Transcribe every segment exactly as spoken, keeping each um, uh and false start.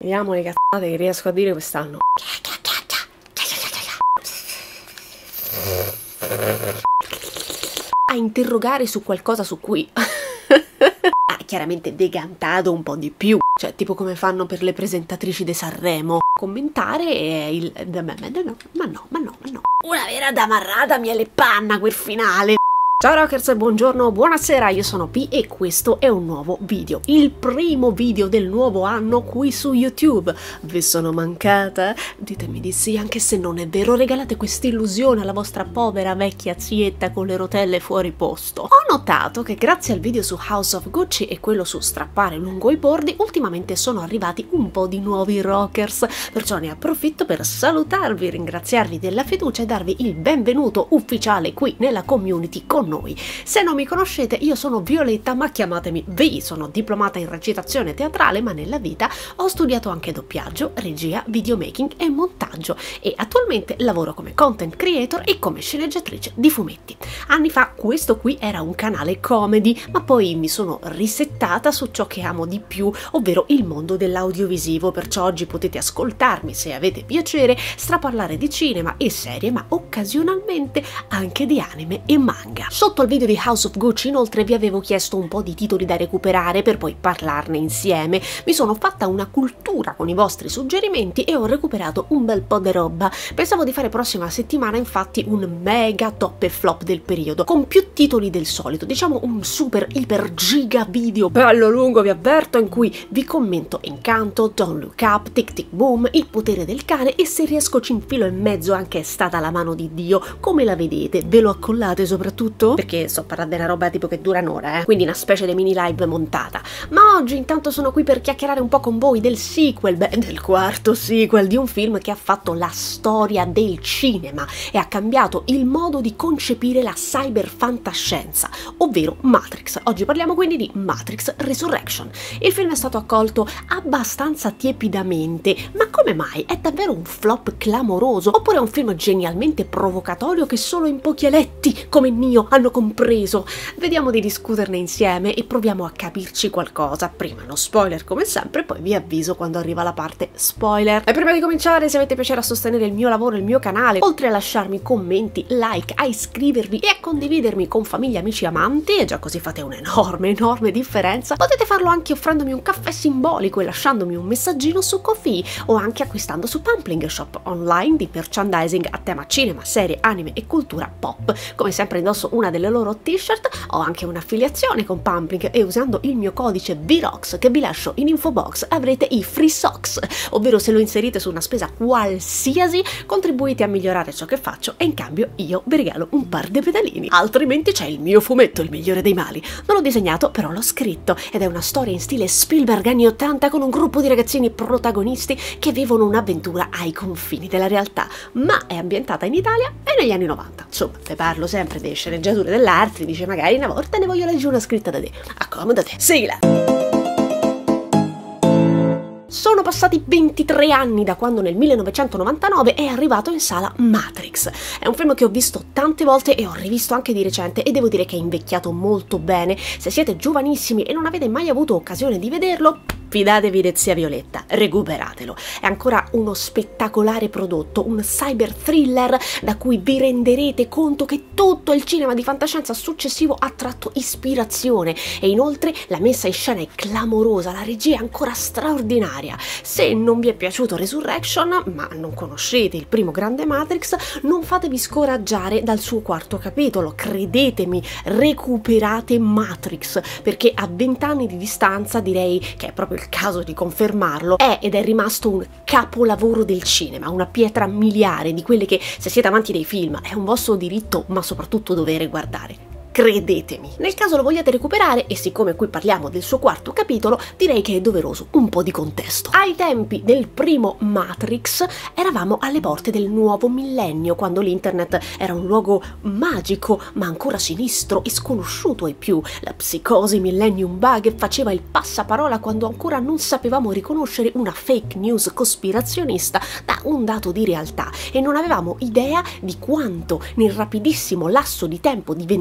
Vediamo le cazzate che riesco a dire quest'anno. A interrogare su qualcosa su cui ha chiaramente decantato un po' di più, cioè tipo come fanno per le presentatrici di Sanremo. Commentare è il... ma no, ma no, ma no, ma no. Una vera damarrata miele panna quel finale. Ciao rockers, buongiorno, buonasera, io sono P e questo è un nuovo video, il primo video del nuovo anno qui su YouTube. Vi sono mancata? Ditemi di sì, anche se non è vero, regalate quest'illusione alla vostra povera vecchia zietta con le rotelle fuori posto. Ho notato che grazie al video su House of Gucci e quello su strappare lungo i bordi, ultimamente sono arrivati un po' di nuovi rockers, perciò ne approfitto per salutarvi, ringraziarvi della fiducia e darvi il benvenuto ufficiale qui nella community con noi. Se non mi conoscete, io sono Violetta, ma chiamatemi V. Sono diplomata in recitazione teatrale, ma nella vita ho studiato anche doppiaggio, regia, videomaking e montaggio e attualmente lavoro come content creator e come sceneggiatrice di fumetti. Anni fa questo qui era un canale comedy, ma poi mi sono risettata su ciò che amo di più, ovvero il mondo dell'audiovisivo, perciò oggi potete ascoltarmi, se avete piacere, straparlare di cinema e serie, ma occasionalmente anche di anime e manga. Sotto al video di House of Gucci inoltre vi avevo chiesto un po' di titoli da recuperare per poi parlarne insieme. Mi sono fatta una cultura con i vostri suggerimenti e ho recuperato un bel po' di roba. Pensavo di fare prossima settimana infatti un mega top e flop del periodo, con più titoli del solito, diciamo un super iper giga video bello lungo, vi avverto, in cui vi commento Encanto, Don't Look Up, Tic Tic Boom, Il potere del cane e se riesco ci infilo in mezzo anche È stata la mano di Dio. Come la vedete? Ve lo accollate soprattutto? Perché sto parlando di una roba tipo che dura un'ora, eh? Quindi una specie di mini live montata. Ma oggi intanto sono qui per chiacchierare un po' con voi del sequel, beh, del quarto sequel di un film che ha fatto la storia del cinema e ha cambiato il modo di concepire la cyberfantascienza, ovvero Matrix. Oggi parliamo quindi di Matrix Resurrection. Il film è stato accolto abbastanza tiepidamente, ma come mai? È davvero un flop clamoroso? Oppure è un film genialmente provocatorio che solo in pochi eletti come Neo hanno compreso? Vediamo di discuterne insieme e proviamo a capirci qualcosa. Prima no spoiler come sempre, poi vi avviso quando arriva la parte spoiler. E prima di cominciare, se avete piacere a sostenere il mio lavoro e il mio canale, oltre a lasciarmi commenti, like, a iscrivervi e a condividermi con famiglia, amici, amanti, e già così fate un'enorme, enorme differenza, potete farlo anche offrendomi un caffè simbolico e lasciandomi un messaggino su Ko-fi o anche acquistando su Pumpling, shop online di merchandising a tema cinema, serie, anime e cultura pop. Come sempre indosso una delle loro t-shirt, ho anche un'affiliazione con Pumpling e usando il mio codice V ROCKS che vi lascio in info box avrete i free socks, ovvero se lo inserite su una spesa qualsiasi contribuite a migliorare ciò che faccio e in cambio io vi regalo un par di pedalini. Altrimenti c'è il mio fumetto, Il migliore dei mali. Non l'ho disegnato, però l'ho scritto ed è una storia in stile Spielberg anni ottanta con un gruppo di ragazzini protagonisti che vivono un'avventura ai confini della realtà, ma è ambientata in Italia e negli anni novanta. Insomma, te parlo sempre delle sceneggiature dell'arte, dice magari una volta ne voglio leggere una scritta da te. Accomodate. Sigla! Sono passati ventitré anni da quando nel millenovecentonovantanove è arrivato in sala Matrix. È un film che ho visto tante volte e ho rivisto anche di recente e devo dire che è invecchiato molto bene. Se siete giovanissimi e non avete mai avuto occasione di vederlo, fidatevi di zia Violetta, recuperatelo. È ancora uno spettacolare prodotto, un cyber thriller da cui vi renderete conto che tutto il cinema di fantascienza successivo ha tratto ispirazione e inoltre la messa in scena è clamorosa, la regia è ancora straordinaria. Se non vi è piaciuto Resurrection, ma non conoscete il primo grande Matrix, non fatevi scoraggiare dal suo quarto capitolo, credetemi, recuperate Matrix, perché a vent'anni di distanza direi che è proprio il caso di confermarlo, è ed è rimasto un capolavoro del cinema, una pietra miliare di quelle che, se siete amanti dei film, è un vostro diritto ma soprattutto dovere guardare. Credetemi. Nel caso lo vogliate recuperare, e siccome qui parliamo del suo quarto capitolo, direi che è doveroso un po' di contesto. Ai tempi del primo Matrix eravamo alle porte del nuovo millennio, quando l'internet era un luogo magico, ma ancora sinistro e sconosciuto ai più. La psicosi Millennium Bug faceva il passaparola quando ancora non sapevamo riconoscere una fake news cospirazionista da un dato di realtà e non avevamo idea di quanto nel rapidissimo lasso di tempo di vent'anni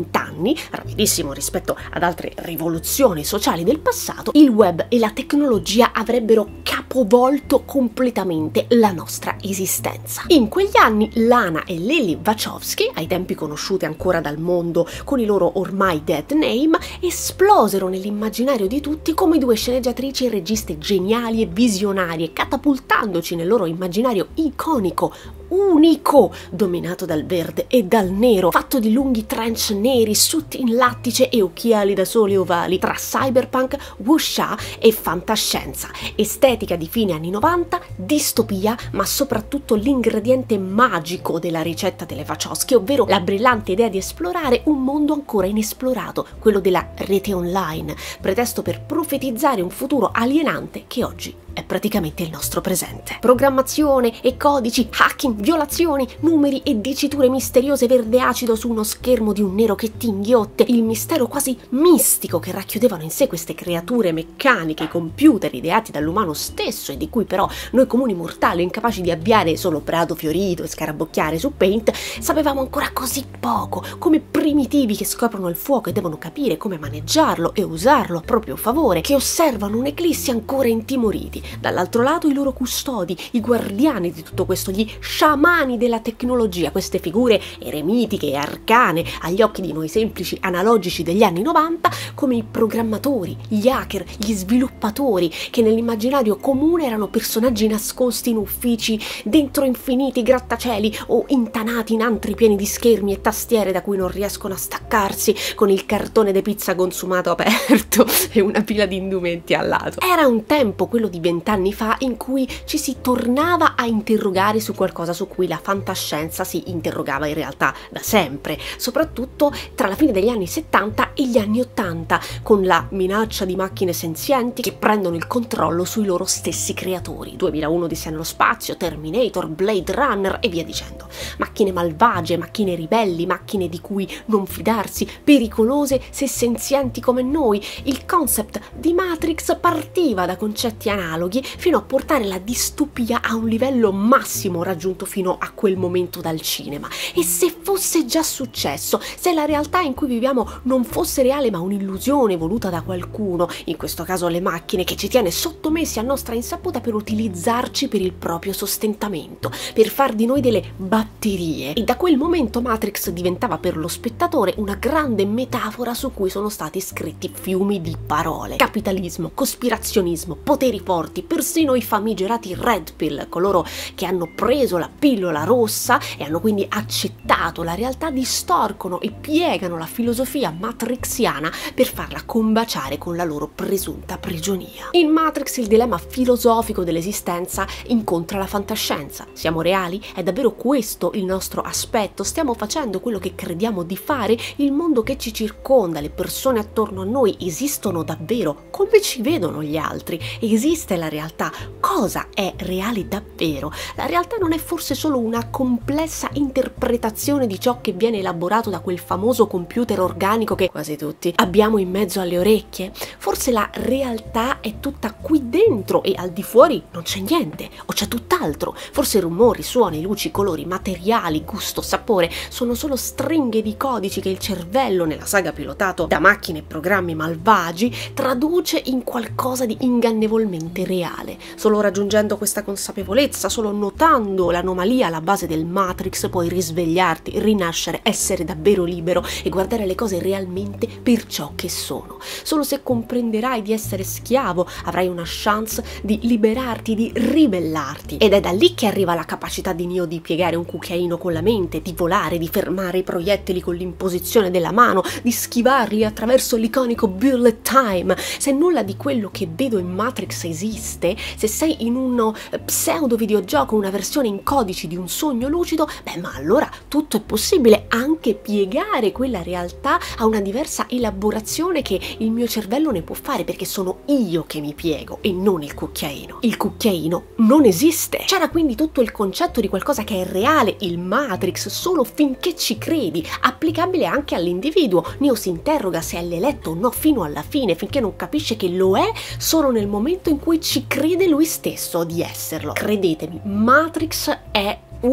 anni, rapidissimo rispetto ad altre rivoluzioni sociali del passato, il web e la tecnologia avrebbero capovolto completamente la nostra esistenza. In quegli anni Lana e Lily Wachowski, ai tempi conosciute ancora dal mondo con i loro ormai dead name, esplosero nell'immaginario di tutti come due sceneggiatrici e registe geniali e visionarie, catapultandoci nel loro immaginario iconico, unico, dominato dal verde e dal nero, fatto di lunghi trench neri, suit in lattice e occhiali da sole ovali, tra cyberpunk, wuxia e fantascienza, estetica di fine anni novanta, distopia, ma soprattutto l'ingrediente magico della ricetta delle Wachowski, ovvero la brillante idea di esplorare un mondo ancora inesplorato, quello della rete online, pretesto per profetizzare un futuro alienante che oggi è praticamente il nostro presente. Programmazione e codici, hacking, violazioni, numeri e diciture misteriose verde acido su uno schermo di un nero che ti inghiotte, il mistero quasi mistico che racchiudevano in sé queste creature meccaniche, computer ideati dall'umano stesso e di cui però noi comuni mortali, incapaci di avviare solo prato fiorito e scarabocchiare su Paint, sapevamo ancora così poco, come primitivi che scoprono il fuoco e devono capire come maneggiarlo e usarlo a proprio favore, che osservano un'eclissi ancora intimoriti. Dall'altro lato i loro custodi, i guardiani di tutto questo, gli sciamani della tecnologia, queste figure eremitiche e arcane agli occhi di noi semplici analogici degli anni novanta, come i programmatori, gli hacker, gli sviluppatori, che nell'immaginario comune erano personaggi nascosti in uffici, dentro infiniti grattacieli o intanati in antri pieni di schermi e tastiere da cui non riescono a staccarsi, con il cartone de pizza consumato aperto e una pila di indumenti al lato. Era un tempo, quello di vent'anni fa, in cui ci si tornava a interrogare su qualcosa su cui la fantascienza si interrogava in realtà da sempre, soprattutto tra la fine degli anni settanta e gli anni ottanta, con la minaccia di macchine senzienti che prendono il controllo sui loro stessi creatori. duemilauno Odissea nello spazio, Terminator, Blade Runner e via dicendo. Macchine malvagie, macchine ribelli, macchine di cui non fidarsi, pericolose se senzienti come noi. Il concept di Matrix partiva da concetti analoghi fino a portare la distopia a un livello massimo raggiunto fino a quel momento dal cinema. E se fosse già successo, se la realtà in cui viviamo non fosse reale ma un'illusione voluta da qualcuno, in questo caso le macchine, che ci tiene sottomessi a nostra insaputa per utilizzarci per il proprio sostentamento, per far di noi delle batterie. E da quel momento Matrix diventava per lo spettatore una grande metafora su cui sono stati scritti fiumi di parole. Capitalismo, cospirazionismo, poteri forti, persino i famigerati Red Pill, coloro che hanno preso la pillola rossa e hanno quindi accettato la realtà, distorcono e piegano la filosofia matrixiana per farla combaciare con la loro presunta prigionia. In Matrix il dilemma filosofico dell'esistenza incontra la fantascienza. Siamo reali? È davvero questo il nostro aspetto? Stiamo facendo quello che crediamo di fare? Il mondo che ci circonda, le persone attorno a noi esistono davvero? Come ci vedono gli altri? Esiste la realtà? Cosa è reale davvero? La realtà non è forse solo una complessa interpretazione di ciò che viene elaborato da quel famoso computer organico che quasi tutti abbiamo in mezzo alle orecchie? Forse la realtà è tutta qui dentro e al di fuori non c'è niente, o c'è tutt'altro. Forse rumori, suoni, luci, colori, materiali, gusto, sapore sono solo stringhe di codici che il cervello, nella saga pilotato da macchine e programmi malvagi, traduce in qualcosa di ingannevolmente reale. Solo raggiungendo questa consapevolezza, solo notando l'anomalia alla base del Matrix, puoi risvegliarti, rinascere, essere davvero libero e guardare le cose realmente per ciò che sono. Solo se comprenderai di essere schiavo avrai una chance di liberarti, di ribellarti. Ed è da lì che arriva la capacità di Neo di piegare un cucchiaino con la mente, di volare, di fermare i proiettili con l'imposizione della mano, di schivarli attraverso l'iconico bullet time. Se nulla di quello che vedo in Matrix esiste, se sei in uno pseudo videogioco, una versione in codici di un sogno lucido, beh, ma allora tutto è possibile, anche piegare quella realtà a una diversa elaborazione che il mio cervello ne può fare, perché sono io che mi piego e non il cucchiaino. Il cucchiaino non esiste. C'era quindi tutto il concetto di qualcosa che è reale, il Matrix, solo finché ci credi, applicabile anche all'individuo. Neo si interroga se è l'eletto o no fino alla fine, finché non capisce che lo è solo nel momento in cui ci crede lui stesso di esserlo. Credetemi, Matrix è un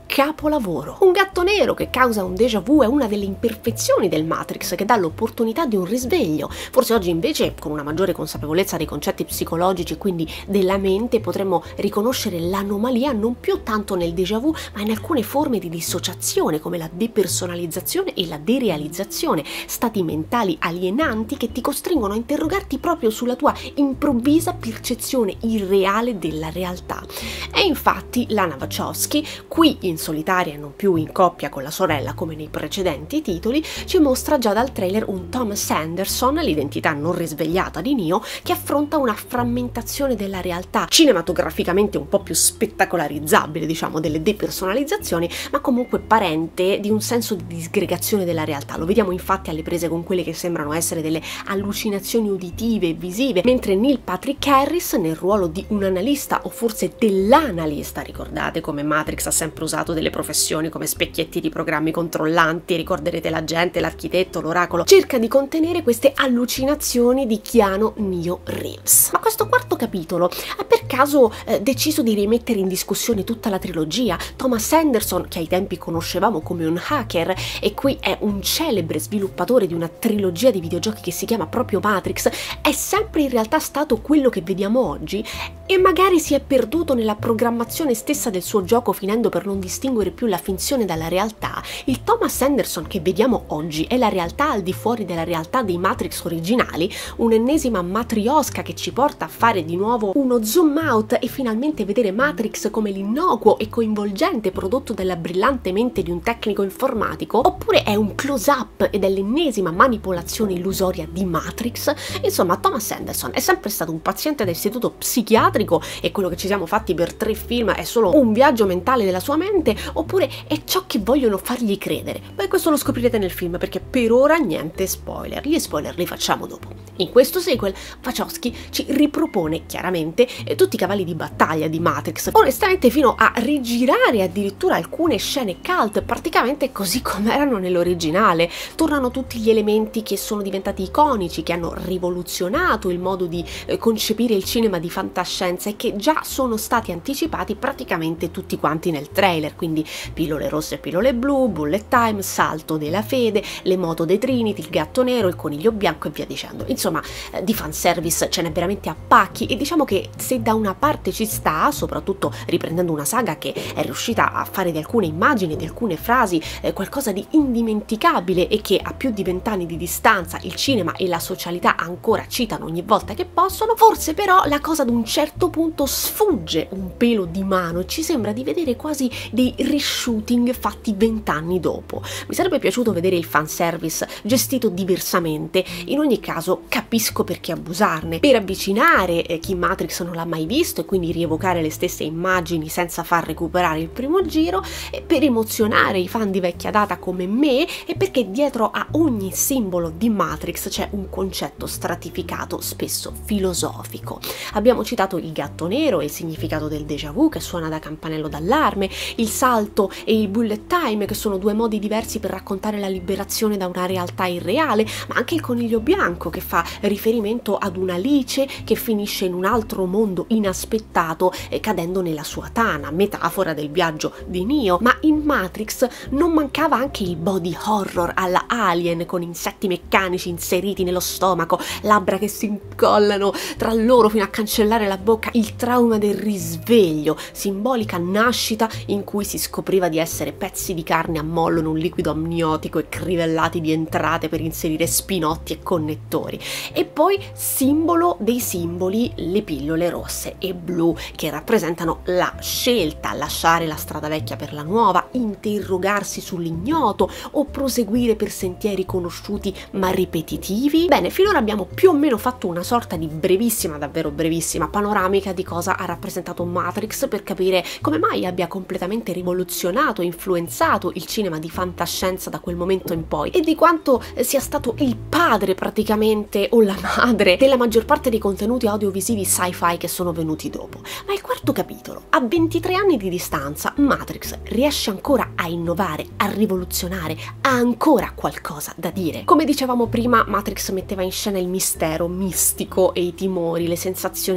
capolavoro. Un gatto nero che causa un déjà vu è una delle imperfezioni del Matrix che dà l'opportunità di un risveglio. Forse oggi invece, con una maggiore consapevolezza dei concetti psicologici e quindi della mente, potremmo riconoscere l'anomalia non più tanto nel déjà vu, ma in alcune forme di dissociazione come la depersonalizzazione e la derealizzazione, stati mentali alienanti che ti costringono a interrogarti proprio sulla tua improvvisa percezione irreale della realtà. E infatti Lana Wachowski, qui in solitaria e non più in coppia con la sorella come nei precedenti titoli, ci mostra già dal trailer un Thomas Anderson, l'identità non risvegliata di Neo, che affronta una frammentazione della realtà, cinematograficamente un po' più spettacolarizzabile, diciamo, delle depersonalizzazioni, ma comunque parente di un senso di disgregazione della realtà. Lo vediamo infatti alle prese con quelle che sembrano essere delle allucinazioni uditive e visive, mentre Neil Patrick Harris, nel ruolo di un analista o forse dell'analista, ricordate come Matrix ha sempre usato delle professioni come specchietti di programmi controllanti, ricorderete l'agente, l'architetto, l'oracolo, cerca di contenere queste allucinazioni di Keanu Neo Reeves. Ma questo quarto capitolo ha per caso eh, deciso di rimettere in discussione tutta la trilogia? Thomas Anderson, che ai tempi conoscevamo come un hacker e qui è un celebre sviluppatore di una trilogia di videogiochi che si chiama proprio Matrix, è sempre in realtà stato quello che vediamo oggi? E magari si è perduto nella programmazione stessa del suo gioco, finendo per non distinguere più la finzione dalla realtà? Il Thomas Anderson che vediamo oggi è la realtà al di fuori della realtà dei Matrix originali, un'ennesima matriosca che ci porta a fare di nuovo uno zoom out e finalmente vedere Matrix come l'innocuo e coinvolgente prodotto dalla brillante mente di un tecnico informatico, oppure è un close up ed è l'ennesima manipolazione illusoria di Matrix? Insomma, Thomas Anderson è sempre stato un paziente da istituto psichiatrico e quello che ci siamo fatti per tre film è solo un viaggio mentale della sua mente, oppure è ciò che vogliono fargli credere? Beh, questo lo scoprirete nel film, perché per ora niente spoiler, gli spoiler li facciamo dopo. In questo sequel Wachowski ci ripropone chiaramente eh, tutti i cavalli di battaglia di Matrix, onestamente fino a rigirare addirittura alcune scene cult praticamente così come erano nell'originale. Tornano tutti gli elementi che sono diventati iconici, che hanno rivoluzionato il modo di eh, concepire il cinema di fantascienza e che già sono stati anticipati praticamente tutti quanti nel trailer, quindi pillole rosse e pillole blu, bullet time, salto della fede, le moto dei Trinity, il gatto nero, il coniglio bianco e via dicendo. Insomma, eh, di fanservice ce n'è veramente a pacchi, e diciamo che se da una parte ci sta, soprattutto riprendendo una saga che è riuscita a fare di alcune immagini, di alcune frasi, eh, qualcosa di indimenticabile e che a più di vent'anni di distanza il cinema e la socialità ancora citano ogni volta che possono, forse però la cosa ad un certo punto sfugge un pelo di mano e ci sembra di vedere quasi dei reshooting fatti vent'anni dopo. Mi sarebbe piaciuto vedere il fanservice gestito diversamente, in ogni caso capisco perché abusarne, per avvicinare eh, chi Matrix non l'ha mai visto e quindi rievocare le stesse immagini senza far recuperare il primo giro, e per emozionare i fan di vecchia data come me, e perché dietro a ogni simbolo di Matrix c'è un concetto stratificato, spesso filosofico. Abbiamo citato il gatto nero e il significato del déjà vu che suona da campanello d'allarme, il salto e il bullet time che sono due modi diversi per raccontare la liberazione da una realtà irreale, ma anche il coniglio bianco che fa riferimento ad un'Alice che finisce in un altro mondo inaspettato eh, cadendo nella sua tana, metafora del viaggio di Neo. Ma in Matrix non mancava anche il body horror alla Alien, con insetti meccanici inseriti nello stomaco, labbra che si incollano tra loro fino a cancellare la bocca, il trauma del risveglio, simbolica nascita in cui si scopriva di essere pezzi di carne a mollo in un liquido amniotico e crivellati di entrate per inserire spinotti e connettori. E poi simbolo dei simboli, le pillole rosse e blu che rappresentano la scelta, lasciare la strada vecchia per la nuova, interrogarsi sull'ignoto o proseguire per sentieri conosciuti ma ripetitivi. Bene, finora abbiamo più o meno fatto una sorta di brevissima, davvero brevissima panoramica di cosa ha rappresentato Matrix, per capire come mai abbia completamente rivoluzionato e influenzato il cinema di fantascienza da quel momento in poi, e di quanto sia stato il padre praticamente o la madre della maggior parte dei contenuti audiovisivi sci-fi che sono venuti dopo. Ma il quarto capitolo, a ventitré anni di distanza, Matrix riesce ancora a innovare, a rivoluzionare, ha ancora qualcosa da dire. Come dicevamo prima, Matrix metteva in scena il mistero mistico e i timori, le sensazioni di incertezza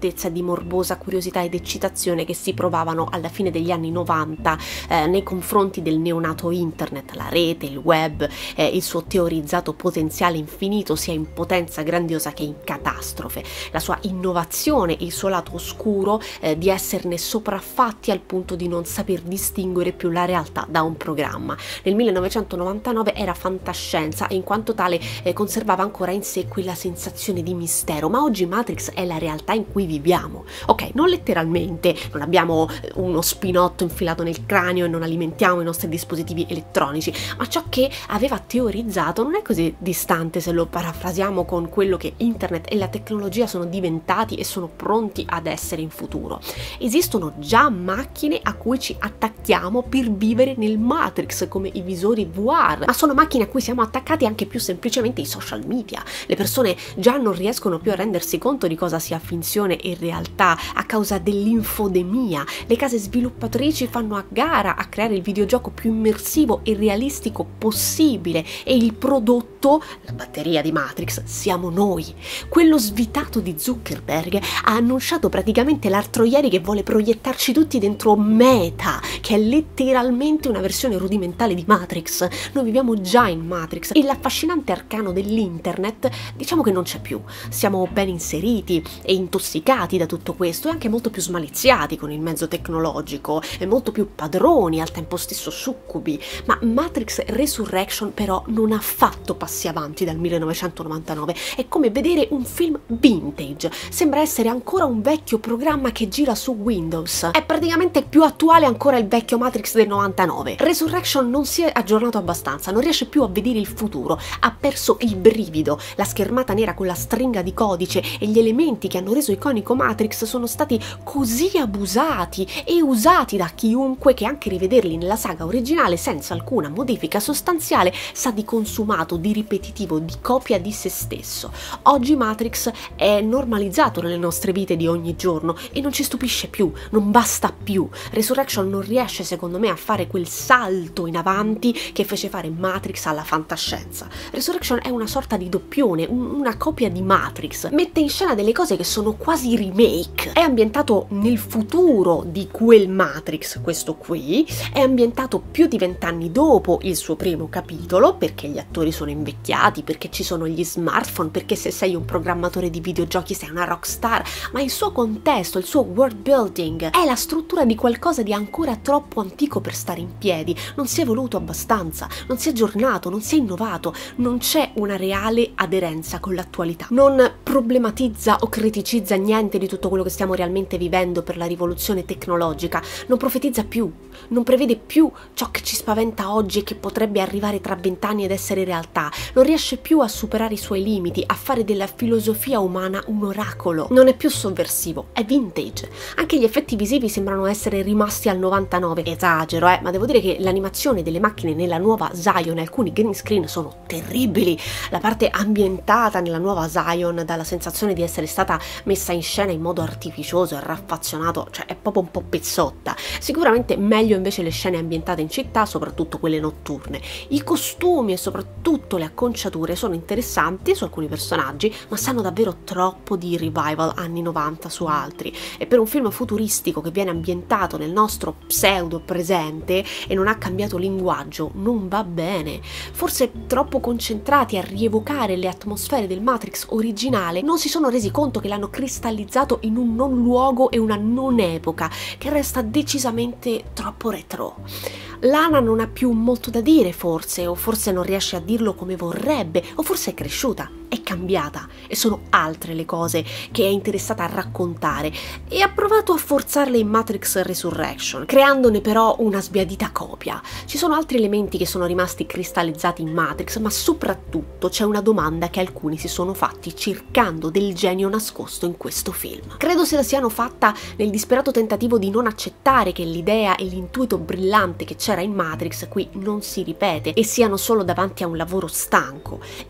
certezza e di morbosa curiosità ed eccitazione che si provavano alla fine degli anni novanta eh, nei confronti del neonato internet, la rete, il web, eh, il suo teorizzato potenziale infinito sia in potenza grandiosa che in catastrofe, la sua innovazione, il suo lato oscuro eh, di esserne sopraffatti al punto di non saper distinguere più la realtà da un programma. Nel millenovecentonovantanove era fantascienza e in quanto tale eh, conservava ancora in sé quella sensazione di mistero, ma oggi Matrix è la realtà in cui viviamo. Ok, non letteralmente, non abbiamo uno spinotto infilato nel cranio e non alimentiamo i nostri dispositivi elettronici, ma ciò che aveva teorizzato non è così distante se lo parafrasiamo con quello che internet e la tecnologia sono diventati e sono pronti ad essere in futuro. Esistono già macchine a cui ci attacchiamo per vivere nel Matrix, come i visori V R, ma sono macchine a cui siamo attaccati anche più semplicemente i social media. Le persone già non riescono più a rendersi conto di cosa sia finzione e realtà a causa dell'infodemia. Le case sviluppatrici fanno a gara a creare il videogioco più immersivo e realistico possibile e il prodotto, la batteria di Matrix, siamo noi. Quello svitato di Zuckerberg ha annunciato praticamente l'altro ieri che vuole proiettarci tutti dentro Meta, che è letteralmente una versione rudimentale di Matrix. Noi viviamo già in Matrix e l'affascinante arcano dell'internet diciamo che non c'è più. Siamo ben inseriti e intossicati da tutto questo e anche molto più smaliziati con il mezzo tecnologico e molto più padroni, al tempo stesso succubi. Ma Matrix Resurrection però non ha fatto passi avanti dal millenovecentonovantanove. È come vedere un film vintage. Sembra essere ancora un vecchio programma che gira su Windows. È praticamente più attuale ancora il vecchio Matrix del novantanove. Resurrection non si è aggiornato abbastanza, non riesce più a vedere il futuro, ha perso il brivido. La schermata nera con la stringa di codice e gli elementi che hanno reso iconico Matrix sono stati così abusati e usati da chiunque che anche rivederli nella saga originale senza alcuna modifica sostanziale sa di consumato, di ripetitivo, di copia di se stesso. Oggi Matrix è normalizzato nelle nostre vite di ogni giorno e non ci stupisce più, non basta più. Resurrection non riesce secondo me a fare quel salto in avanti che fece fare Matrix alla fantascienza. Resurrection è una sorta di doppione, un, una copia di Matrix, mette in scena delle cose che sono quasi remake, è ambientato nel futuro di quel Matrix, questo qui, è ambientato più di vent'anni dopo il suo primo capitolo, perché gli attori sono invecchiati, perché ci sono gli smartphone, perché se sei un programmatore di videogiochi sei una rockstar, ma il suo contesto, il suo world building è la struttura di qualcosa di ancora troppo antico per stare in piedi, non si è evoluto abbastanza, non si è aggiornato, non si è innovato, non c'è una reale aderenza con l'attualità, non problematizza o criticizza niente di tutto quello che stiamo realmente vivendo per la rivoluzione tecnologica, non profetizza più, non prevede più ciò che ci spaventa oggi e che potrebbe arrivare tra vent'anni ed essere realtà, non riesce più a superare i suoi limiti, a fare della filosofia umana un oracolo, non è più sovversivo, è vintage. Anche gli effetti visivi sembrano essere rimasti al novantanove, esagero eh, ma devo dire che l'animazione delle macchine nella nuova Zion e alcuni green screen sono terribili. La parte ambientata nella nuova Zion dà la sensazione di essere stata messa in scena in modo artificioso e raffazionato, cioè è proprio un po' pezzotta. Sicuramente meglio invece le scene ambientate in città, soprattutto quelle notturne. I costumi e soprattutto le acconciature sono interessanti su alcuni personaggi, ma sanno davvero troppo di revival anni novanta su altri, e per un film futuristico che viene ambientato nel nostro pseudo presente e non ha cambiato linguaggio non va bene. Forse troppo concentrati a rievocare le atmosfere del Matrix originale non si sono resi conto che l'hanno cristallizzato in un non luogo e una non epoca che resta decisamente troppo retro. Lana non ha più molto da dire forse, o forse non riesce a dirlo come vorrebbe, o forse è cresciuta, è cambiata e sono altre le cose che è interessata a raccontare, e ha provato a forzarle in Matrix Resurrection, creandone però una sbiadita copia. Ci sono altri elementi che sono rimasti cristallizzati in Matrix, ma soprattutto c'è una domanda che alcuni si sono fatti cercando del genio nascosto in questo film. Credo se la siano fatta nel disperato tentativo di non accettare che l'idea e l'intuito brillante che c'era in Matrix qui non si ripete e siano solo davanti a un lavoro stanco. Eppure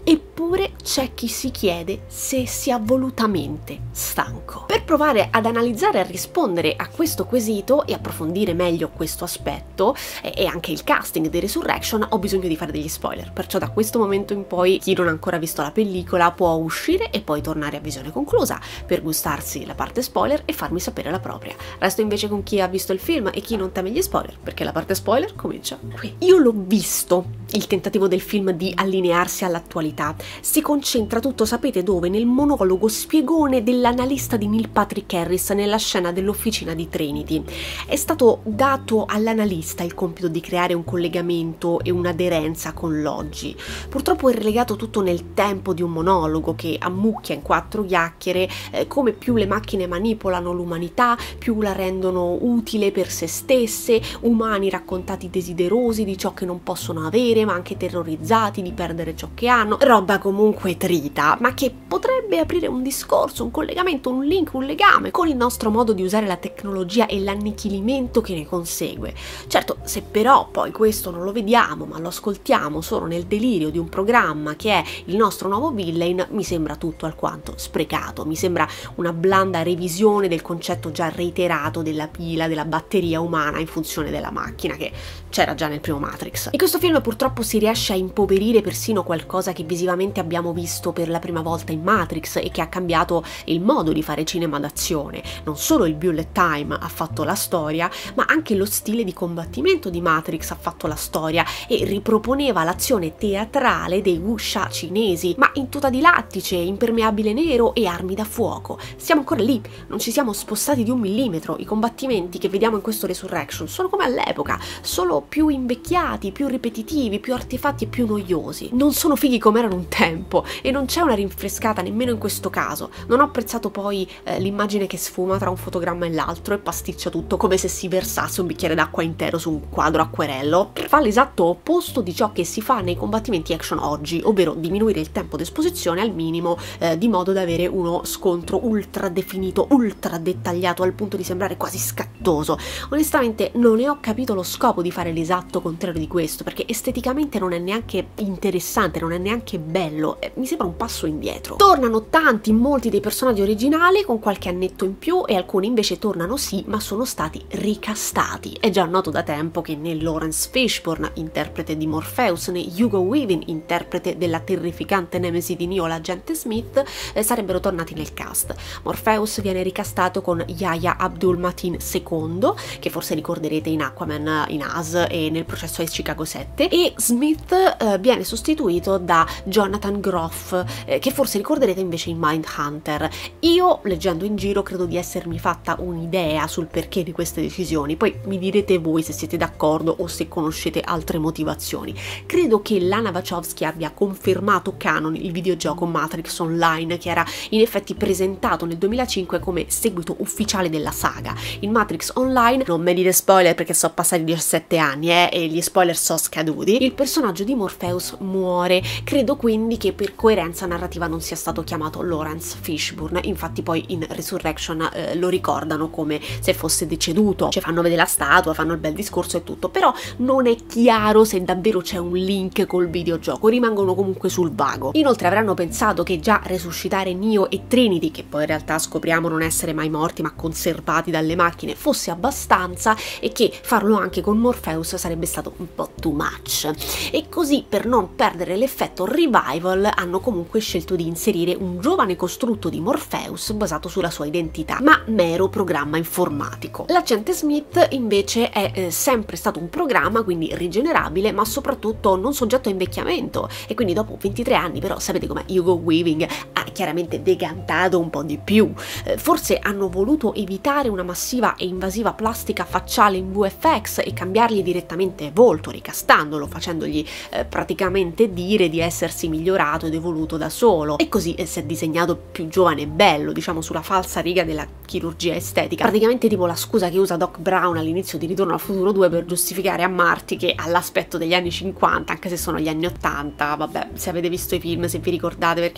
Eppure c'è chi si chiede se sia volutamente stanco. Per provare ad analizzare e a rispondere a questo quesito e approfondire meglio questo aspetto e, e anche il casting di Resurrection ho bisogno di fare degli spoiler, perciò da questo momento in poi chi non ha ancora visto la pellicola può uscire e poi tornare a visione conclusa per gustarsi la parte spoiler e farmi sapere la propria. Resto invece con chi ha visto il film e chi non teme gli spoiler, perché la parte spoiler comincia qui. Io l'ho visto, il tentativo del film di allinearsi all'attualità. Si concentra tutto, sapete dove? Nel monologo spiegone dell'analista di Neil Patrick Harris nella scena dell'officina di Trinity. È stato dato all'analista il compito di creare un collegamento e un'aderenza con l'oggi. Purtroppo è relegato tutto nel tempo di un monologo che ammucchia in quattro chiacchiere eh, come più le macchine manipolano l'umanità, più la rendono utile per se stesse, umani raccontati desiderosi di ciò che non possono avere, ma anche terrorizzati di perdere ciò che hanno. Roba comunque trita, ma che potrebbe aprire un discorso, un collegamento, un link, un legame con il nostro modo di usare la tecnologia e l'annichilimento che ne consegue. Certo, se però poi questo non lo vediamo, ma lo ascoltiamo solo nel delirio di un programma che è il nostro nuovo villain, mi sembra tutto alquanto sprecato, mi sembra una blanda revisione del concetto già reiterato della pila, della batteria umana in funzione della macchina, che c'era già nel primo Matrix. In questo film purtroppo si riesce a impoverire persino qualcosa che visivamente abbiamo visto per la prima volta in Matrix e che ha cambiato il modo di fare cinema d'azione. Non solo il bullet time ha fatto la storia, ma anche lo stile di combattimento di Matrix ha fatto la storia e riproponeva l'azione teatrale dei wuxia cinesi, ma in tuta di lattice, impermeabile nero e armi da fuoco. Siamo ancora lì, non ci siamo spostati di un millimetro. I combattimenti che vediamo in questo Resurrection sono come all'epoca, solo più invecchiati, più ripetitivi, più artefatti e più noiosi. Non sono fighi come erano un tempo e non c'è una rinfrescata nemmeno in questo caso. Non ho apprezzato poi eh, l'immagine che sfuma tra un fotogramma e l'altro e pasticcia tutto come se si versasse un bicchiere d'acqua intero su un quadro acquerello. Fa l'esatto opposto di ciò che si fa nei combattimenti action oggi, ovvero diminuire il tempo d'esposizione al minimo eh, di modo da avere uno scontro ultra definito, ultra dettagliato al punto di sembrare quasi scattoso. Onestamente non ne ho capito lo scopo di fare l'esatto contrario di questo, perché esteticamente non è neanche interessante, non è neanche bello, eh, mi sembra un passo indietro. Tornano tanti, molti dei personaggi originali con qualche annetto in più e alcuni invece tornano sì, ma sono stati ricastati. È già noto da tempo che né Lawrence Fishburne, interprete di Morpheus, né Hugo Weaving, interprete della terrificante nemesi di Neo, l'agente Smith, eh, sarebbero tornati nel cast. Morpheus viene ricastato con Yahya Abdul-Mateen secondo, che forse ricorderete in Aquaman, in Us e nel Processo ai Chicago sette, e Smith eh, viene sostituito da Jonathan Groff, eh, che forse ricorderete invece in Mindhunter. Io, leggendo in giro, credo di essermi fatta un'idea sul perché di queste decisioni, poi mi direte voi se siete d'accordo o se conoscete altre motivazioni. Credo che Lana Wachowski abbia confermato canon il videogioco Matrix Online, che era in effetti presentato nel duemilacinque come seguito ufficiale della saga. In Matrix Online, non me dite spoiler perché sono passati diciassette anni eh, e gli spoiler sono scaduti, il personaggio di Morpheus muore. Credo quindi che per coerenza narrativa non sia stato chiamato Lawrence Fishburne, infatti poi in Resurrection eh, lo ricordano come se fosse deceduto, cioè fanno vedere la statua, fanno il bel discorso e tutto, però non è chiaro se davvero c'è un link col videogioco, rimangono comunque sul vago. Inoltre avranno pensato che già resuscitare Neo e Trinity, che poi in realtà scopriamo non essere mai morti ma conservati dalle macchine, fosse abbastanza e che farlo anche con Morpheus sarebbe stato un po' too much. E così, per non perdere l'effetto revival, hanno comunque scelto di inserire un giovane costrutto di Morpheus basato sulla sua identità, ma mero programma informatico. L'agente Smith invece è eh, sempre stato un programma, quindi rigenerabile, ma soprattutto non soggetto a invecchiamento, e quindi dopo ventitré anni, però sapete com'è, Hugo Weaving ha chiaramente decantato un po' di più. Eh, forse hanno voluto evitare una massiva e invasiva plastica facciale in V F X e cambiargli direttamente volto, ricastandolo, facendogli eh, praticamente dire di essersi migliorato ed evoluto da solo, e così eh, si è disegnato più giovane e bello, diciamo sulla falsa riga della chirurgia estetica, praticamente tipo la scusa che usa Doc Brown all'inizio di Ritorno al Futuro due per giustificare a Marty che ha l'aspetto degli anni cinquanta, anche se sono gli anni ottanta. Vabbè, se avete visto i film, se vi ricordate, perché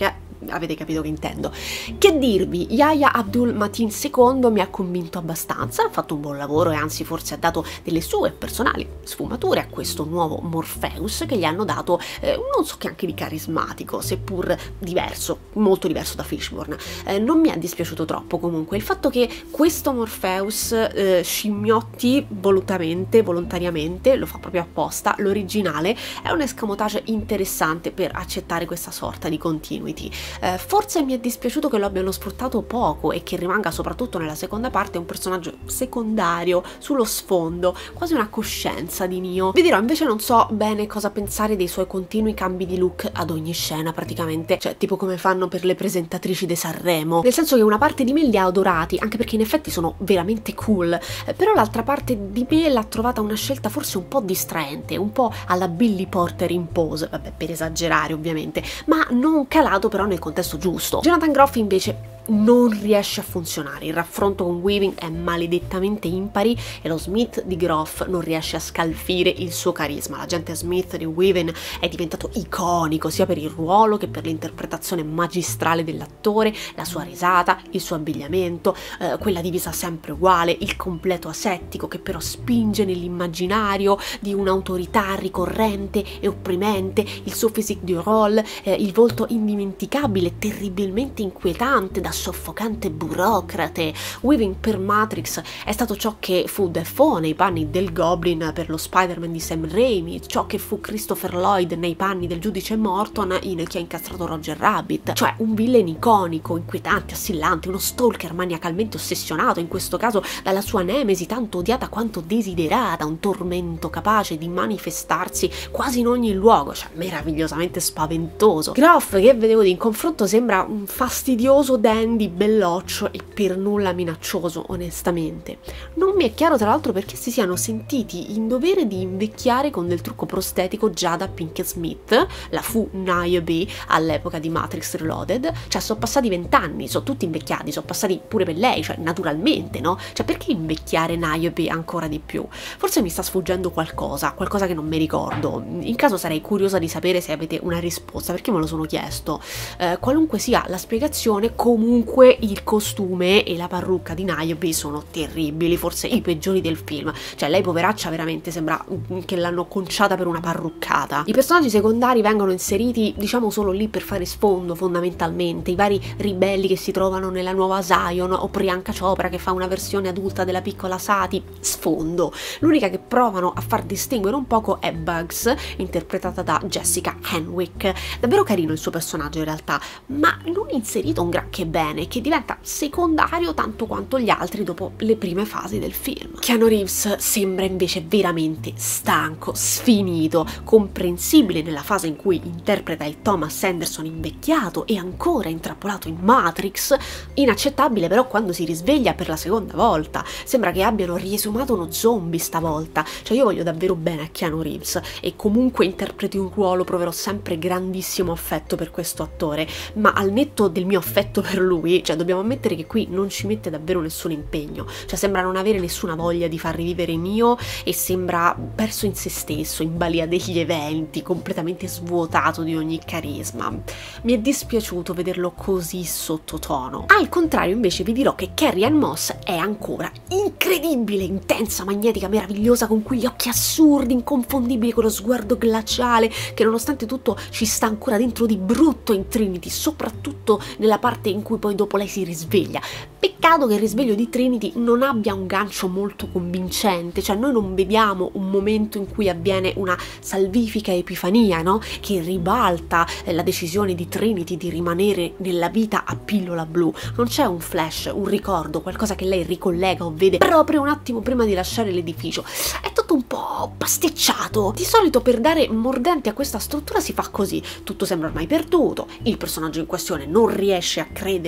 avete capito che intendo. Che dirvi, Yahya Abdul-Mateen secondo mi ha convinto abbastanza, ha fatto un buon lavoro e anzi forse ha dato delle sue personali sfumature a questo nuovo Morpheus che gli hanno dato eh, non so che anche di carismatico, seppur diverso, molto diverso da Fishburne. Eh, non mi è dispiaciuto troppo comunque il fatto che questo Morpheus eh, scimmiotti volutamente, volontariamente, lo fa proprio apposta, l'originale è un escamotage interessante per accettare questa sorta di continuity. Eh, forse mi è dispiaciuto che lo abbiano sfruttato poco e che rimanga soprattutto nella seconda parte un personaggio secondario, sullo sfondo, quasi una coscienza di Neo. Vi dirò, invece non so bene cosa pensare dei suoi continui cambi di look ad ogni scena praticamente, cioè tipo come fanno per le presentatrici di Sanremo, nel senso che una parte di me li ha adorati, anche perché in effetti sono veramente cool, eh, però l'altra parte di me l'ha trovata una scelta forse un po' distraente, un po' alla Billy Porter in Pose, vabbè per esagerare ovviamente, ma non calato però nel contesto giusto. Jonathan Groff invece non riesce a funzionare, il raffronto con Weaving è maledettamente impari e lo Smith di Groff non riesce a scalfire il suo carisma. L'agente Smith di Weaving è diventato iconico sia per il ruolo che per l'interpretazione magistrale dell'attore, la sua risata, il suo abbigliamento, eh, quella divisa sempre uguale, il completo asettico che però spinge nell'immaginario di un'autorità ricorrente e opprimente, il suo physique du rôle, eh, il volto indimenticabile, terribilmente inquietante da soffocante burocrate. Weaving per Matrix è stato ciò che fu Defoe nei panni del Goblin per lo Spider-Man di Sam Raimi, ciò che fu Christopher Lloyd nei panni del giudice Morton in Chi ha incastrato Roger Rabbit, cioè un villain iconico, inquietante, assillante, uno stalker maniacalmente ossessionato, in questo caso dalla sua nemesi tanto odiata quanto desiderata, un tormento capace di manifestarsi quasi in ogni luogo, cioè meravigliosamente spaventoso. Groff, che vedevo di in confronto, sembra un fastidioso dandy belloccio e per nulla minaccioso, onestamente. Non mi è chiaro tra l'altro perché si siano sentiti in dovere di invecchiare con del trucco prostetico già da Pinkett Smith, la fu Niobe all'epoca di Matrix Reloaded, cioè sono passati vent'anni, sono tutti invecchiati, sono passati pure per lei, cioè naturalmente, no? Cioè perché invecchiare Niobe ancora di più? Forse mi sta sfuggendo qualcosa, qualcosa che non mi ricordo. In caso sarei curiosa di sapere se avete una risposta, perché me lo sono chiesto. Eh, qualunque sia la spiegazione, comunque il costume e la parrucca di Niobe sono terribili, forse i peggiori del film, cioè lei poveraccia veramente sembra che l'hanno conciata per una parruccata. I personaggi secondari vengono inseriti diciamo solo lì per fare sfondo fondamentalmente, i vari ribelli che si trovano nella nuova Zion o Priyanka Chopra che fa una versione adulta della piccola Sati, sfondo. L'unica che provano a far distinguere un poco è Bugs, interpretata da Jessica Henwick. Davvero carino il suo personaggio in realtà, ma non inserito un granché bene, che diventa secondario tanto quanto gli altri dopo le prime fasi del film. Keanu Reeves sembra invece veramente stanco, sfinito, comprensibile nella fase in cui interpreta il Thomas Anderson invecchiato e ancora intrappolato in Matrix, inaccettabile però quando si risveglia per la seconda volta. Sembra che abbiano riesumato uno zombie stavolta, cioè io voglio davvero bene a Keanu Reeves e comunque interpreti un ruolo proverò sempre grandissimo affetto per questo attore, ma al netto del mio affetto per lui, cioè dobbiamo ammettere che qui non ci mette davvero nessun impegno, cioè sembra non avere nessuna voglia di far rivivere Neo e sembra perso in se stesso, in balia degli eventi, completamente svuotato di ogni carisma. Mi è dispiaciuto vederlo così sottotono. Al contrario invece vi dirò che Carrie-Anne Moss è ancora incredibile, intensa, magnetica, meravigliosa, con quegli occhi assurdi, inconfondibili, quello sguardo glaciale che nonostante tutto ci sta ancora dentro di brutto in Trinity, soprattutto nella parte in cui poi dopo lei si risveglia. Peccato che il risveglio di Trinity non abbia un gancio molto convincente, cioè noi non vediamo un momento in cui avviene una salvifica epifania, no? Che ribalta la decisione di Trinity di rimanere nella vita a pillola blu. Non c'è un flash, un ricordo, qualcosa che lei ricollega o vede proprio un attimo prima di lasciare l'edificio. È tutto un po' pasticciato. Di solito per dare mordente a questa struttura si fa così, tutto sembra ormai perduto, il personaggio in questione non riesce a credere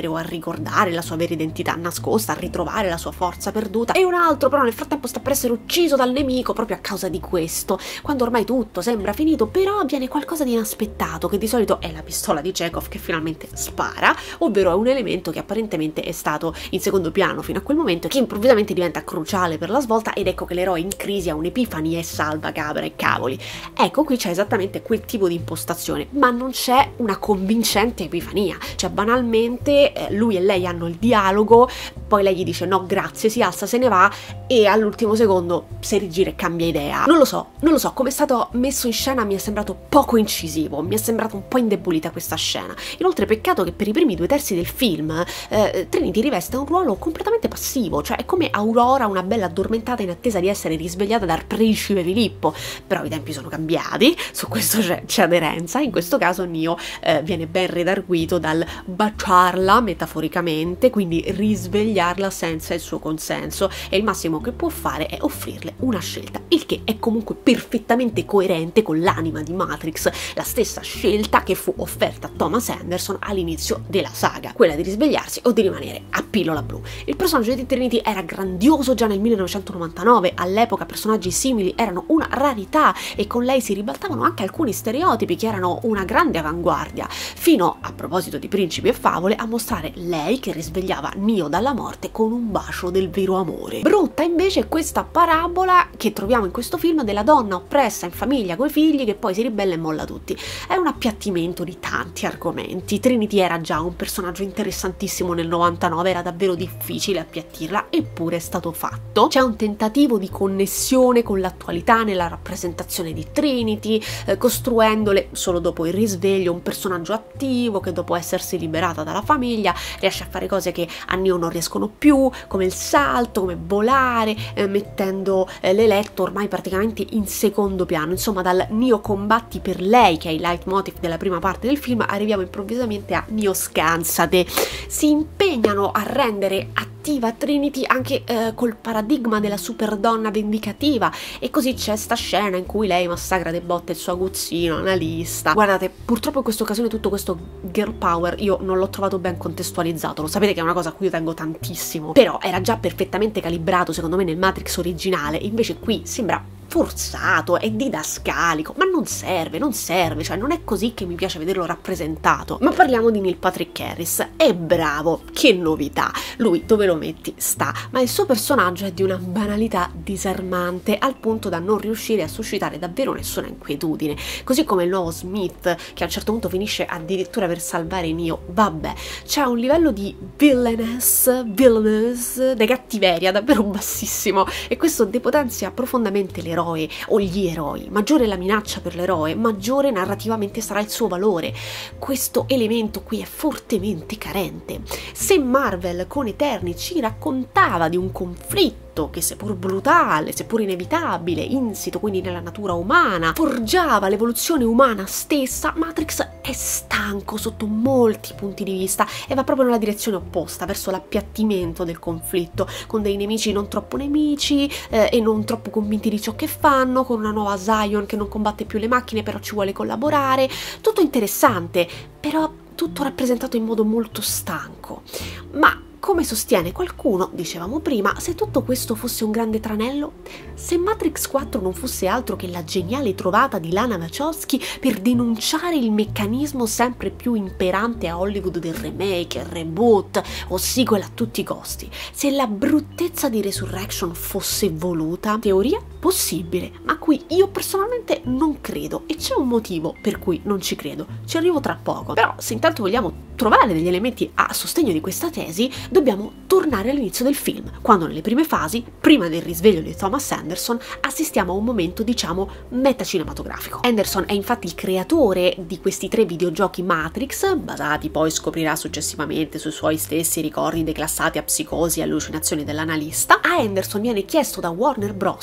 scoprire o a ricordare la sua vera identità nascosta, a ritrovare la sua forza perduta, e un altro però nel frattempo sta per essere ucciso dal nemico proprio a causa di questo. Quando ormai tutto sembra finito, però avviene qualcosa di inaspettato, che di solito è la pistola di Chekhov che finalmente spara, ovvero è un elemento che apparentemente è stato in secondo piano fino a quel momento, che improvvisamente diventa cruciale per la svolta, ed ecco che l'eroe in crisi ha un'epifania e salva capra e cavoli. Ecco, qui c'è esattamente quel tipo di impostazione, ma non c'è una convincente epifania, cioè banalmente eh, lui e lei hanno il dialogo, poi lei gli dice no grazie, si alza, se ne va, e all'ultimo secondo si rigira e cambia idea. Non lo so, non lo so, come è stato messo in scena mi è sembrato poco incisivo, mi è sembrato un po' indebolita questa scena. Inoltre peccato che per i primi due terzi del film eh, Trinity riveste un ruolo completamente passivo, cioè è come Aurora, una bella addormentata in attesa di essere risvegliata dal principe Filippo. Però i tempi sono cambiati, su questo c'è aderenza. In questo caso Neo eh, viene ben redarguito dal baciarla metaforicamente, quindi risvegliarla senza il suo consenso, e il massimo che può fare è offrirle una scelta, il che è comunque perfettamente coerente con l'anima di Matrix, la stessa scelta che fu offerta a Thomas Anderson all'inizio della saga, quella di risvegliarsi o di rimanere a pillola blu. Il personaggio di Trinity era grandioso già nel millenovecentonovantanove, all'epoca personaggi simili erano una rarità e con lei si ribaltavano anche alcuni stereotipi che erano una grande avanguardia, fino, a proposito di principi e favole, a mostrare lei che risvegliava Neo dalla morte con un bacio del vero amore. Brutta invece è questa parabola che troviamo in questo film della donna oppressa in famiglia coi figli che poi si ribella e molla tutti. È un appiattimento di tanti argomenti. Trinity era già un personaggio interessantissimo nel novantanove, era davvero difficile appiattirla, eppure è stato fatto. C'è un tentativo di connessione con l'attualità nella rappresentazione di Trinity, eh, costruendole solo dopo il risveglio un personaggio attivo che dopo essersi liberata dalla famiglia riesce a fare cose che a Neo non riescono più, come il salto, come volare, eh, mettendo eh, l'eletto ormai praticamente in secondo piano. Insomma, dal Neo combatti per lei, che è il leitmotiv della prima parte del film, arriviamo improvvisamente a Neo scansate. Si impegnano a rendere attiva Trinity anche eh, col paradigma della superdonna vendicativa, e così c'è sta scena in cui lei massacra de botte il suo aguzzino analista. Guardate, purtroppo in questa occasione tutto questo girl power io non l'ho trovato ben contestualizzato, lo sapete che è una cosa a cui io tengo tantissimo, però era già perfettamente calibrato secondo me nel Matrix originale, invece qui sembra forzato, è didascalico, ma non serve, non serve, cioè non è così che mi piace vederlo rappresentato. Ma parliamo di Neil Patrick Harris, è bravo, che novità, lui dove lo metti sta, ma il suo personaggio è di una banalità disarmante al punto da non riuscire a suscitare davvero nessuna inquietudine, così come il nuovo Smith che a un certo punto finisce addirittura per salvare Neo. Vabbè, c'è un livello di villainess, villainess, di cattiveria davvero bassissimo, e questo depotenzia profondamente l'eroe o gli eroi. Maggiore è la minaccia per l'eroe, maggiore narrativamente sarà il suo valore. Questo elemento qui è fortemente carente. Se Marvel con Eterni ci raccontava di un conflitto che, seppur brutale, seppur inevitabile, insito quindi nella natura umana, forgiava l'evoluzione umana stessa, Matrix è stanco sotto molti punti di vista e va proprio nella direzione opposta, verso l'appiattimento del conflitto, con dei nemici non troppo nemici eh, e non troppo convinti di ciò che fanno, con una nuova Zion che non combatte più le macchine però ci vuole collaborare. Tutto interessante, però tutto rappresentato in modo molto stanco. Ma come sostiene qualcuno, dicevamo prima, se tutto questo fosse un grande tranello, se Matrix quattro non fosse altro che la geniale trovata di Lana Wachowski per denunciare il meccanismo sempre più imperante a Hollywood del remake, reboot o sequel a tutti i costi, se la bruttezza di Resurrection fosse voluta, teoria possibile, ma qui io personalmente non credo, e c'è un motivo per cui non ci credo, ci arrivo tra poco. Però se intanto vogliamo trovare degli elementi a sostegno di questa tesi, dobbiamo tornare all'inizio del film, quando nelle prime fasi, prima del risveglio di Thomas Anderson, assistiamo a un momento, diciamo, metacinematografico. Anderson è infatti il creatore di questi tre videogiochi Matrix, basati poi scoprirà successivamente sui suoi stessi ricordi declassati a psicosi e allucinazioni dell'analista. A Anderson viene chiesto da Warner Bros.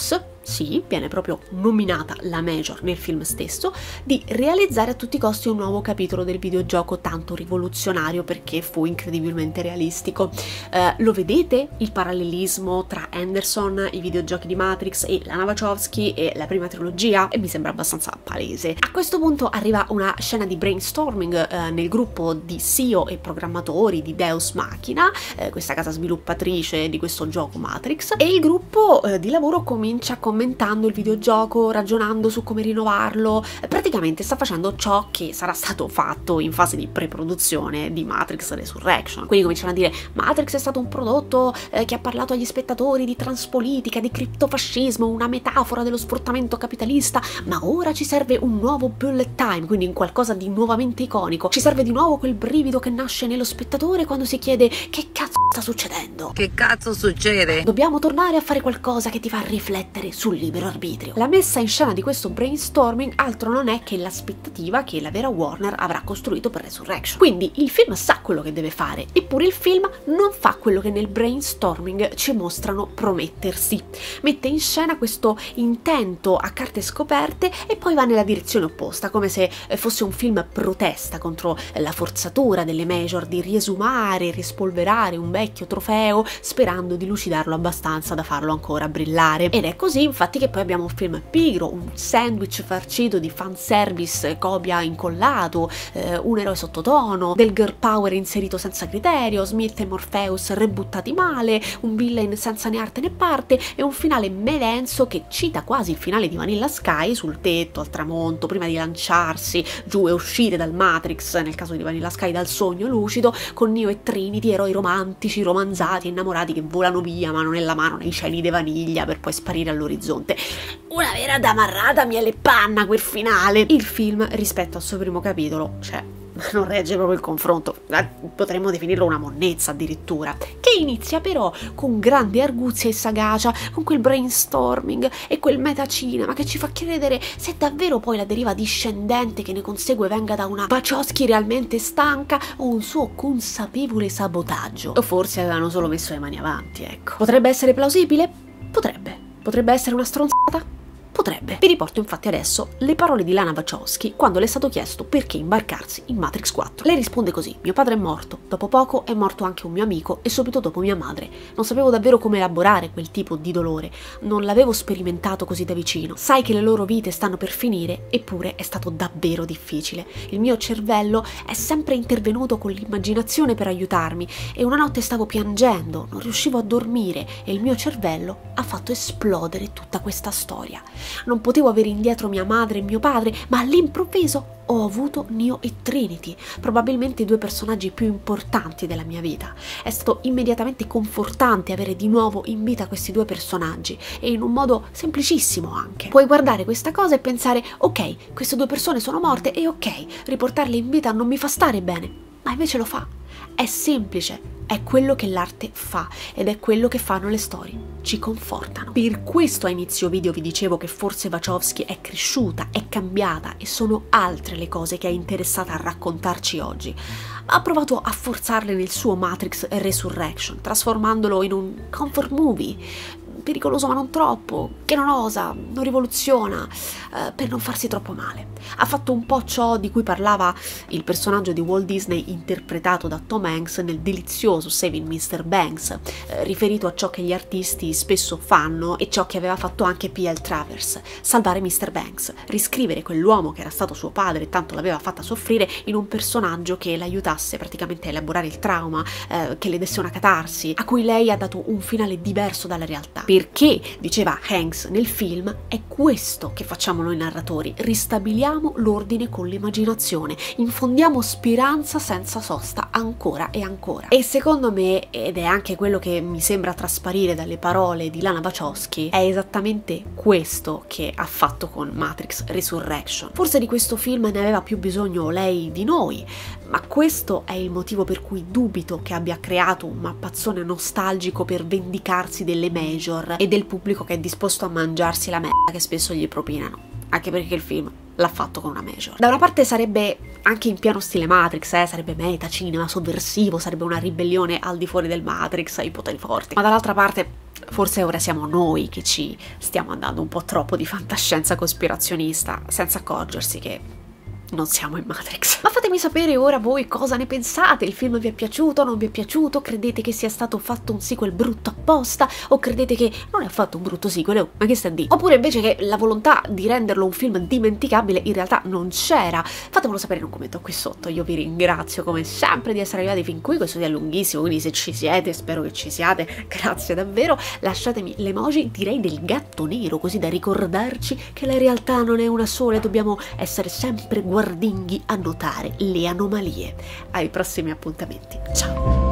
sì, viene proprio nominata la Major nel film stesso, di realizzare a tutti i costi un nuovo capitolo del videogioco tanto rivoluzionario perché fu incredibilmente realistico. Eh, lo vedete il parallelismo tra Anderson, i videogiochi di Matrix e Lana Wachowski e la prima trilogia? E mi sembra abbastanza palese. A questo punto arriva una scena di brainstorming eh, nel gruppo di C E O e programmatori di Deus Machina, eh, questa casa sviluppatrice di questo gioco Matrix, e il gruppo eh, di lavoro comincia a commentando il videogioco, ragionando su come rinnovarlo, praticamente sta facendo ciò che sarà stato fatto in fase di pre-produzione di Matrix Resurrection. Quindi cominciano a dire: Matrix è stato un prodotto eh, che ha parlato agli spettatori di transpolitica, di criptofascismo, una metafora dello sfruttamento capitalista, ma ora ci serve un nuovo bullet time, quindi in qualcosa di nuovamente iconico. Ci serve di nuovo quel brivido che nasce nello spettatore quando si chiede: che cazzo sta succedendo? Che cazzo succede? Dobbiamo tornare a fare qualcosa che ti fa riflettere sul libero arbitrio. La messa in scena di questo brainstorming altro non è che l'aspettativa che la vera Warner avrà costruito per Resurrection. Quindi il film sa quello che deve fare, eppure il film non fa quello che nel brainstorming ci mostrano promettersi. Mette in scena questo intento a carte scoperte e poi va nella direzione opposta, come se fosse un film protesta contro la forzatura delle Major di riesumare e rispolverare un vecchio trofeo sperando di lucidarlo abbastanza da farlo ancora brillare. Ed è così infatti che poi abbiamo un film pigro, un sandwich farcito di fanservice, copia incollato, eh, un eroe sottotono, del girl power inserito senza criterio, Smith e Morpheus rebuttati male, un villain senza né arte né parte e un finale melenso che cita quasi il finale di Vanilla Sky, sul tetto, al tramonto, prima di lanciarsi giù e uscire dal Matrix, nel caso di Vanilla Sky dal sogno lucido, con Neo e Trinity, eroi romantici, romanzati, innamorati che volano via mano nella mano nei cieli di vaniglia per poi sparire all'orizzonte. Una vera damarrata miele e panna quel finale. Il film rispetto al suo primo capitolo, cioè, non regge proprio il confronto, potremmo definirlo una monnezza addirittura, che inizia però con grande arguzia e sagacia, con quel brainstorming e quel metacinema che ci fa credere se davvero poi la deriva discendente che ne consegue venga da una Wachowski realmente stanca o un suo consapevole sabotaggio. O forse avevano solo messo le mani avanti, ecco. Potrebbe essere plausibile? Potrebbe. Potrebbe essere una stronzata? Potrebbe. Vi riporto infatti adesso le parole di Lana Wachowski quando le è stato chiesto perché imbarcarsi in Matrix quattro. Lei risponde così: mio padre è morto, dopo poco è morto anche un mio amico e subito dopo mia madre. Non sapevo davvero come elaborare quel tipo di dolore, non l'avevo sperimentato così da vicino. Sai che le loro vite stanno per finire, eppure è stato davvero difficile. Il mio cervello è sempre intervenuto con l'immaginazione per aiutarmi e una notte stavo piangendo, non riuscivo a dormire e il mio cervello ha fatto esplodere tutta questa storia. Non potevo avere indietro mia madre e mio padre, ma all'improvviso ho avuto Neo e Trinity, probabilmente i due personaggi più importanti della mia vita. È stato immediatamente confortante avere di nuovo in vita questi due personaggi e in un modo semplicissimo anche. Puoi guardare questa cosa e pensare: ok, queste due persone sono morte e ok, riportarle in vita non mi fa stare bene, ma invece lo fa. È semplice, è quello che l'arte fa ed è quello che fanno le storie, ci confortano. Per questo a inizio video vi dicevo che forse Wachowski è cresciuta, è cambiata e sono altre le cose che è interessata a raccontarci oggi. Ha provato a forzarle nel suo Matrix Resurrection, trasformandolo in un comfort movie, pericoloso ma non troppo, che non osa, non rivoluziona, eh, per non farsi troppo male. Ha fatto un po' ciò di cui parlava il personaggio di Walt Disney interpretato da Tom Hanks nel delizioso Saving mister Banks, eh, riferito a ciò che gli artisti spesso fanno e ciò che aveva fatto anche P L Travers: salvare mister Banks, riscrivere quell'uomo che era stato suo padre e tanto l'aveva fatta soffrire in un personaggio che l'aiutasse praticamente a elaborare il trauma, eh, che le desse una catarsi, a cui lei ha dato un finale diverso dalla realtà. Perché, diceva Hanks nel film, è questo che facciamo noi narratori: ristabiliamo l'ordine con l'immaginazione, infondiamo speranza senza sosta ancora e ancora. E secondo me, ed è anche quello che mi sembra trasparire dalle parole di Lana Wachowski, è esattamente questo che ha fatto con Matrix Resurrection. Forse di questo film ne aveva più bisogno lei di noi, ma questo è il motivo per cui dubito che abbia creato un mappazzone nostalgico per vendicarsi delle major e del pubblico che è disposto a mangiarsi la merda che spesso gli propinano, anche perché il film l'ha fatto con una major. Da una parte sarebbe anche in pieno stile Matrix, eh? sarebbe meta, cinema, sovversivo, sarebbe una ribellione al di fuori del Matrix ai poteri forti, ma dall'altra parte forse ora siamo noi che ci stiamo andando un po' troppo di fantascienza cospirazionista, senza accorgersi che non siamo in Matrix. Ma fatemi sapere ora voi cosa ne pensate. Il film vi è piaciuto, non vi è piaciuto? Credete che sia stato fatto un sequel brutto apposta? O credete che non è fatto un brutto sequel? Oh, ma che sta a dire? Oppure invece che la volontà di renderlo un film dimenticabile in realtà non c'era? Fatemelo sapere in un commento qui sotto. Io vi ringrazio come sempre di essere arrivati fin qui. Questo video è lunghissimo, quindi se ci siete, spero che ci siate, grazie davvero. Lasciatemi l'emoji, direi del gatto nero, così da ricordarci che la realtà non è una sola e dobbiamo essere sempre guardinghi a notare le anomalie. Ai prossimi appuntamenti, ciao!